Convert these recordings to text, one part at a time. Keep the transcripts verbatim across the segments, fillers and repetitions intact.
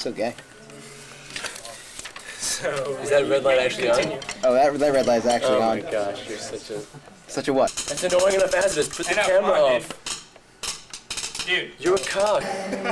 So gay. So, is that red light actually on? Oh, that, that red light is actually oh on. Oh my gosh, you're such a... Such a what? That's annoying enough as it is. Put the know, camera on, off. Dude. You're a cock.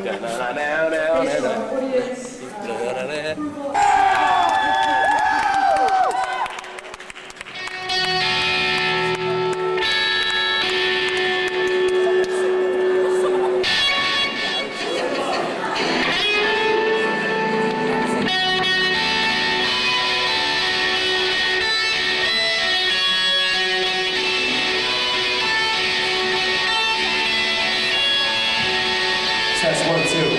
Test one, two.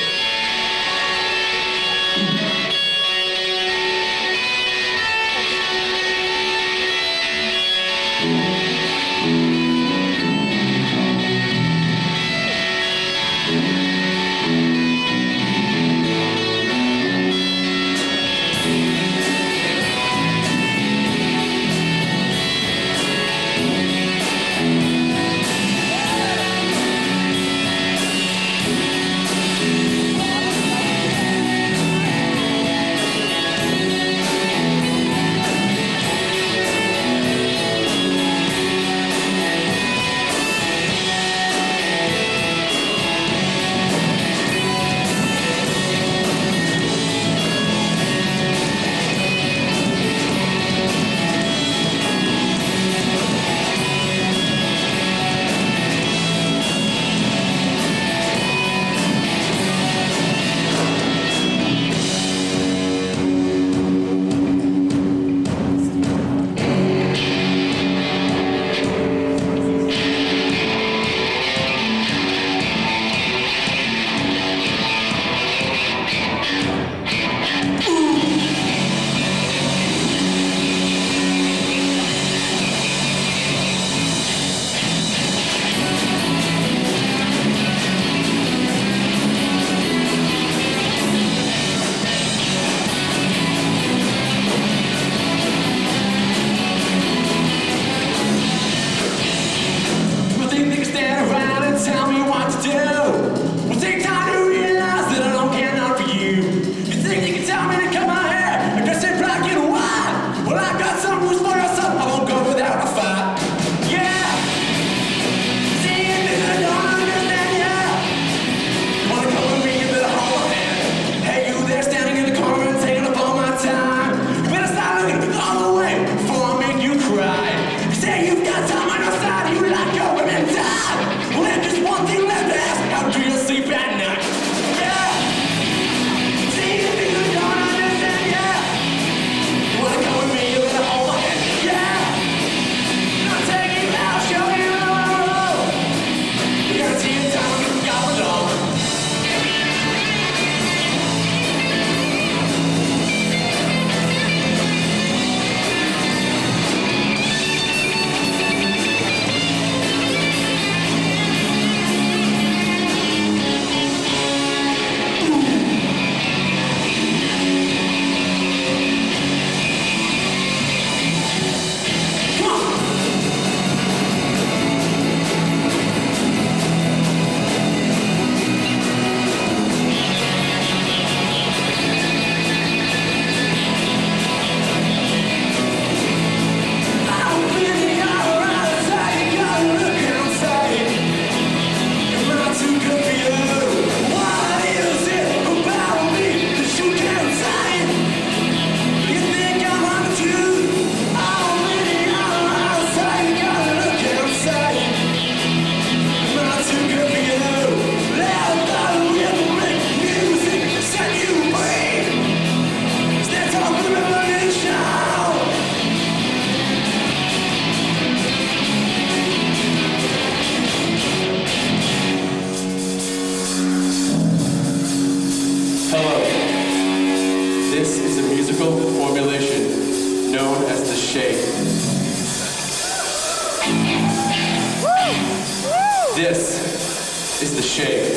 This is the Shake.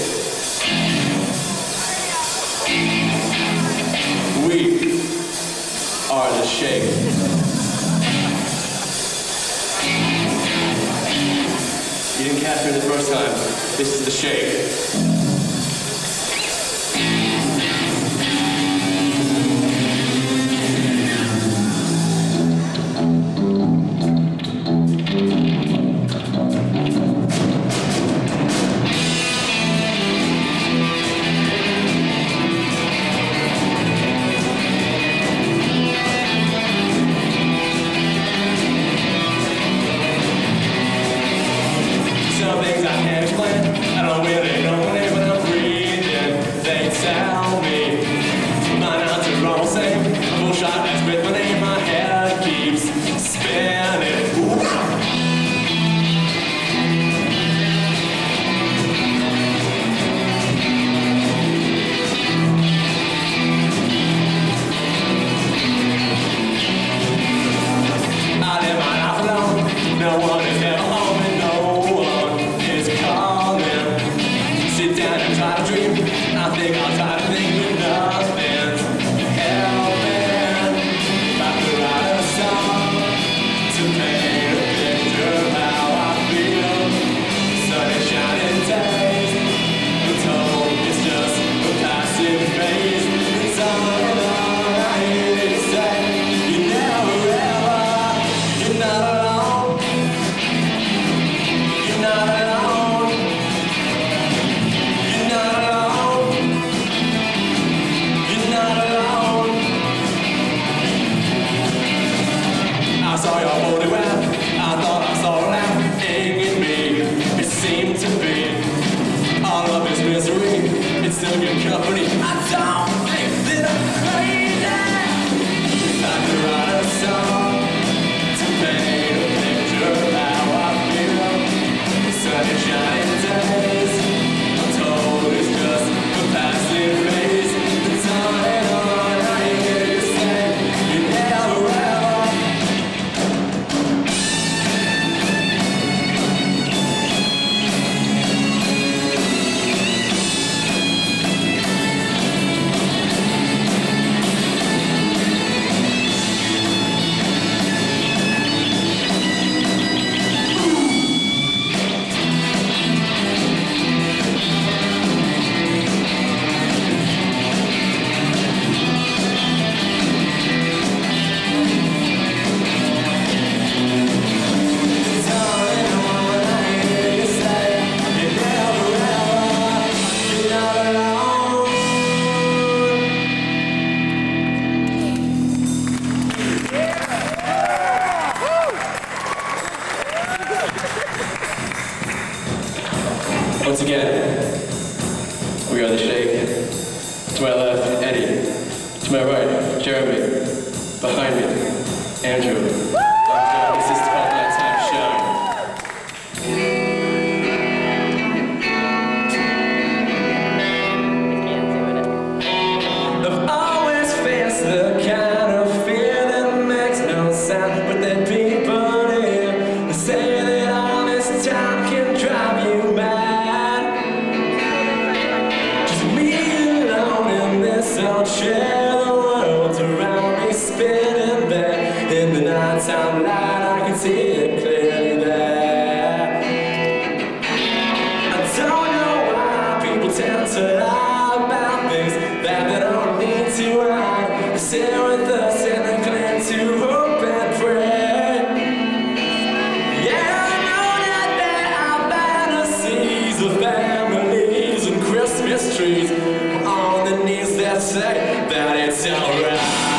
We are the Shake. You didn't catch me the first time. This is the Shake. about me. My nights are all the same. A full shot that's with my name. My head keeps spinning. No one is ever home and no one is calling. Sit down and try to dream. I think I'll try to think but nothing's helping. About to write a song to paint a picture of how I feel. Sun is shining days. I'm told it's just a passive phase. It's all and all I hear you say. You never ever, you're not alone. Not alone. You're not alone. You're not alone. I saw your photograph. I thought I saw a laugh in me. It seemed to be all of this misery. It's still good company. I don't think that I'm crazy. I could write a song to paint a picture of how I feel. Sun is shining days. I'm told it's just a passive phase. It's on and on. I hear you say you never ever. Once again, we are the Shake. To my left, Eddie. To my right, Jeremy. Behind me, Andrew. This is called That Time Shine. I've always faced the kind of fear that makes no sound, but then people here say that all this time can drive you mad. I'll share the world around me spinning there. In the nighttime light I can see it clearly there. I don't know why people tend to lie about things that they don't need to hide. They sit with us and they claim to hope and pray. Yeah, I know that there are fantasies of families and Christmas trees on the knees that say that it's alright.